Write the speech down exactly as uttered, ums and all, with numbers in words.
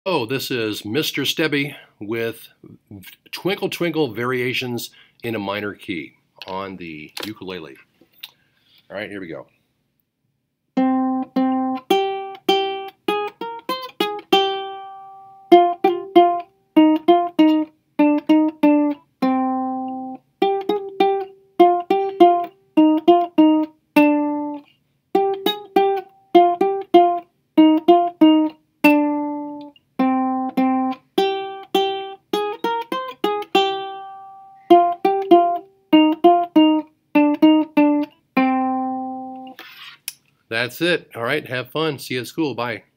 Oh, this is Mister Stebby with Twinkle Twinkle variations in a minor key on the ukulele. All right, here we go. That's it. All right, have fun. See you at school. Bye.